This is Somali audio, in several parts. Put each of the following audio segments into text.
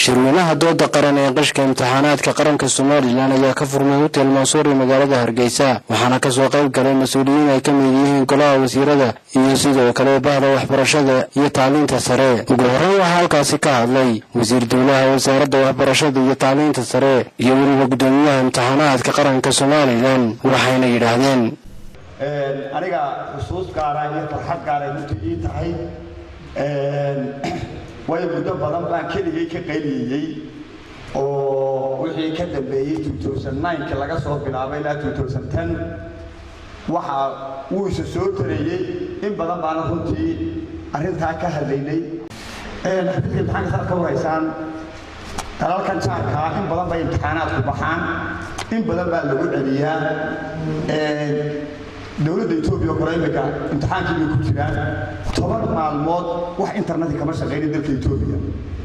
shirweynaha dooda qaran ee qashka imtixaanaadka qaranka Soomaaliland ayaa ka furmay hotel Mansour ee magaalada Hargeysa waxaana ka soo qayb galay mas'uuliyiin ay ka mid yihiin golaha wasiirada iyo sidoo kale bahda waxbarashada iyo tacliinta sare. ugu horreyn waxaa halkaasi ka hadlay wasiir dowlaha wasaaradda waxbarashada iyo tacliinta sare iyo weliba gudoomiyaha imtixaanaadka qaranka Soomaaliland waxayna yiraahdeen aniga xusuus gaar ah iyo farxad gaar ah intii tahay way muddo badan baan keligay ka qayliyay oo wixii ka dambeeyay 2009 laga soo bilaabay ilaa 2010 waxa uu soo tareeyay in badan baan runtii arinta ka hadlaynay xafidka imtixaanka ka waraysan dalalkan jaarka in badan bay imtixaanaadku baxaan in badan baa lagu celiyaa dawladda Itoobiya korayga imtixaankii ku jiraan 10 maalmood wax internet kama shaqeeyay dalka Itoobiya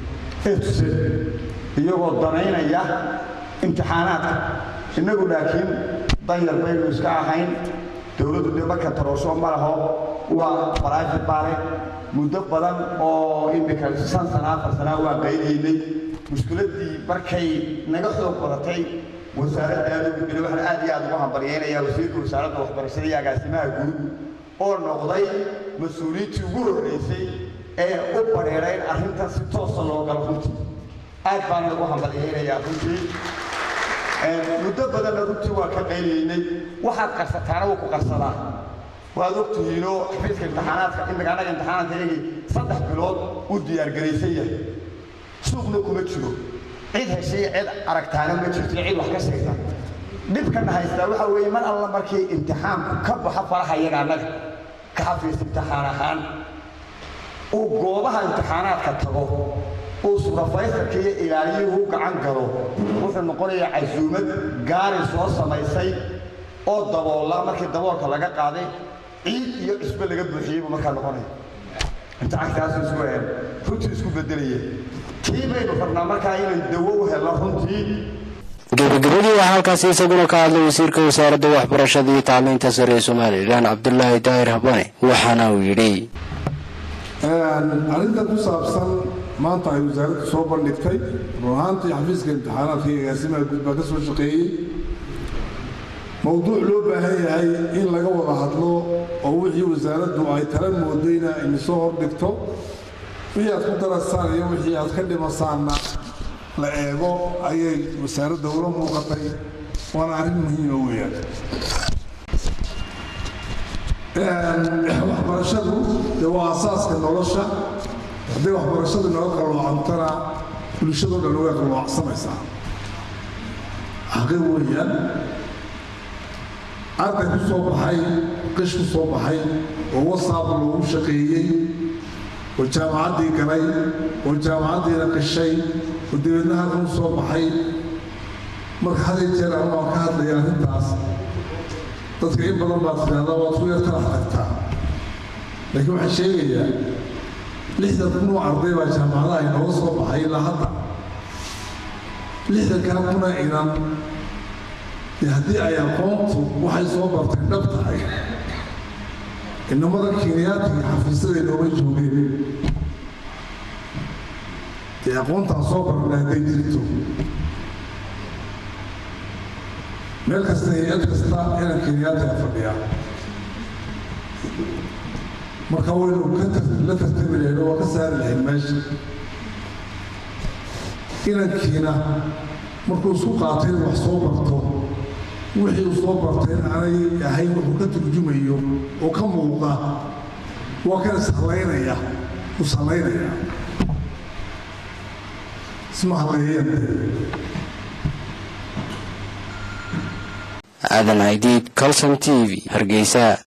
iyagoo danaynaya imtixaanaadka inagu laakiin danyar baynu iska ahayn dawladdu marka taroosho ma laho waa private baale muddo badan oo imika sano waa qaylinay mushkiladii markay naga xoog badatay wasaaradda aaduu waxaan aad iyo aad ugu hambalyeynaya wasiirka wasaaradda waxbarashada iyo agaasimaha guud oo noqday mas'uuliyadii ugu horeysay ee u bareeray arrintan si toos ah loo galo runtii aad baan ugu hambalyeynaya runtii muddo badan runtii waa ka qaylinay waxaad qarsataana waa ku qarsadaa waad ogtihiino xafiiska imtixaanaadka in magaalada imtixaanaadka 3 bilood u diyaar gareysay suuqna kuma jiro cid heshay cid aragtaana ma jirto cid wax ka sheegta dibkan haysta waxa weeye man alla markii imtixaanku ka baxa faraha iyaga anaga ka xafiis imtixaan ahaan oo goobaha imtixaanaadka tago oo supervisorka iyo ilaaliyuhu gacan galo wuxuu noqonayaa casuumad gaar ah soo samaysay oo daboola markii daboolka laga qaaday ciid iyo isba laga buuxiyay markaa noqonaya imtixaankaas isku bedelaya gabagabadii waxaa halkaasi isaguna ka hadlay wasiirka wasaaradda waxbarashada iyo tacliinta sare ee Soomaaliland Cabdullaahi Daahir Habane waxaana uu yidhi arrinta ku saabsan maanta ay wasaaraddu soo bandhigtay ruuxaantii xafiiska imtixaanaadka iyo agaasimaha guud baa ka soo shaqeeyey mowduuc loo baahan yahay in laga wada hadlo oo wixii wasaaraddu ay tala moodayna in soo hordhigto wixii aad ku darasaan iyo wixii aad ka dhimasaanna la eego ayay wasaaradda ula muuqatay waana arrin muhiima weeyaan waxbarashadu waa asaaska nolosha haddii waxbarashadu naga qalloocantana bulshadoo dhan way qalloocsanaysaa xaqii weeyaan arday ku soo baxay qish ku soo baxay oo wasaab loogu shaqeeyey وجامعتي كناي وجامعتي نقشي ودينها كم صباحي مرحلة جرى ما كانت لي أنا الناس تذكرين بدل ما تفعله وطوير ترحتها لكن وحشي لحظة تكونوا عرضي وجامعة إنه صباحي لا حتى لحظة كانوا إيران يهدي أيام قوت وحي صوبر تنبتها إنما الكينيات حفيظة الوجه به يقوم تصور لا تجريته ملك السيئات كستا إلى الكينيات الأفريقية مركوين وكتر لا تستمر له وكسر الهماش إلى الكينا مركو سوقاتين وحصوبرته wixii soo barteen aanay ahayn wuxuu ka turjumayo oo ka muuqda waa ka sahlaynaya Aadan Aydid Kalsan TV Hargeysa.